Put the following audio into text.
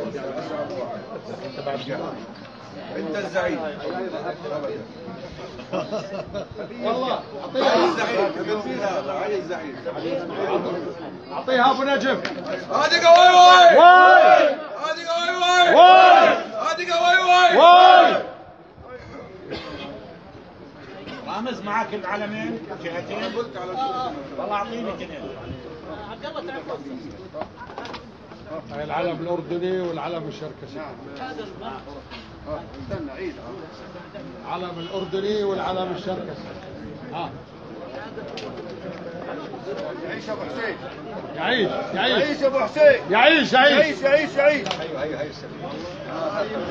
انت الزعيم والله عايز الزعيم اعطيها ابو نجم. هادي قوي واي واي هادي قوي واي واي هادي قوي واي واي. رامز معك العلمين جهتين. قلت على شو والله اعطيني جنيه. العلم الاردني والعلم الشركسي. استنى عيد العلم الاردني والعلم الشركسي. يعيش ابو حسين يعيش يعيش يعيش ابو حسين يعيش يعيش يعيش يعيش يعيش